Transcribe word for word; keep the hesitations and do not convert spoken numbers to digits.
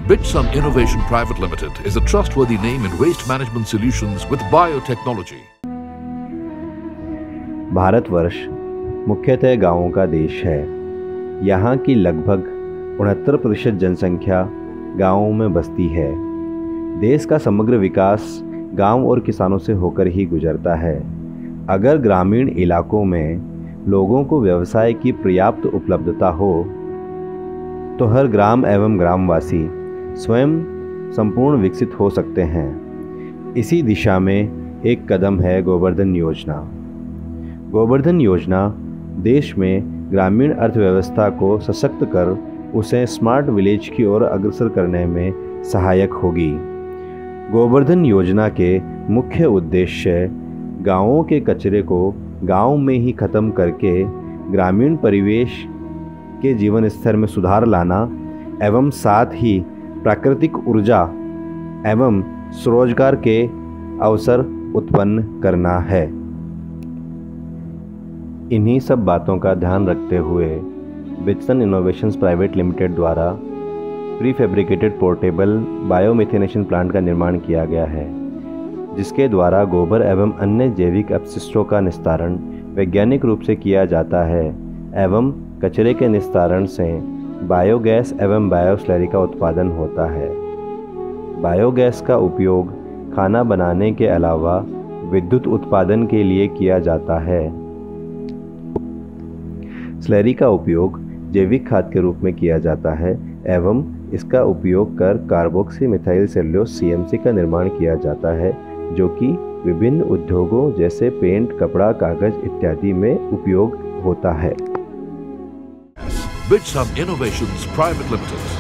Bitsum Innovation Private Limited is a trustworthy name in waste management solutions with biotechnology. Bharatvarsh मुख्यतः गांवों का देश है। यहाँ की लगभग उनहत्तर प्रतिशत जनसंख्या गांवों में बसती है। देश का समग्र विकास गांव और किसानों से होकर ही गुजरता है। अगर ग्रामीण इलाकों में लोगों को व्यवसाय की पर्याप्त उपलब्धता हो तो हर ग्राम एवं ग्रामवासी स्वयं संपूर्ण विकसित हो सकते हैं। इसी दिशा में एक कदम है गोवर्धन योजना। गोवर्धन योजना देश में ग्रामीण अर्थव्यवस्था को सशक्त कर उसे स्मार्ट विलेज की ओर अग्रसर करने में सहायक होगी। गोवर्धन योजना के मुख्य उद्देश्य गांवों के कचरे को गांव में ही खत्म करके ग्रामीण परिवेश के जीवन स्तर में सुधार लाना एवं साथ ही प्राकृतिक ऊर्जा एवं स्वरोजगार के अवसर उत्पन्न करना है। इन्हीं सब बातों का ध्यान रखते हुए बिटसन इनोवेशंस प्राइवेट लिमिटेड द्वारा pre fabricated portable biomethanation plant का निर्माण किया गया है, जिसके द्वारा गोबर एवं अन्य जैविक अपशिष्टों का निस्तारण वैज्ञानिक रूप से किया जाता है एवं कचरे के निस्तारण से बायोगैस एवं बायोस्लरी का उत्पादन होता है। बायोगैस का उपयोग खाना बनाने के अलावा विद्युत उत्पादन के लिए किया जाता है। स्लरी का उपयोग जैविक खाद के रूप में किया जाता है एवं इसका उपयोग कर carboxy methyl cellulose C M C का निर्माण किया जाता है, जो कि विभिन्न उद्योगों जैसे पेंट, कपड़ा, कागज इत्यादि में उपयोग होता है। Bitsum Innovations Private Limited.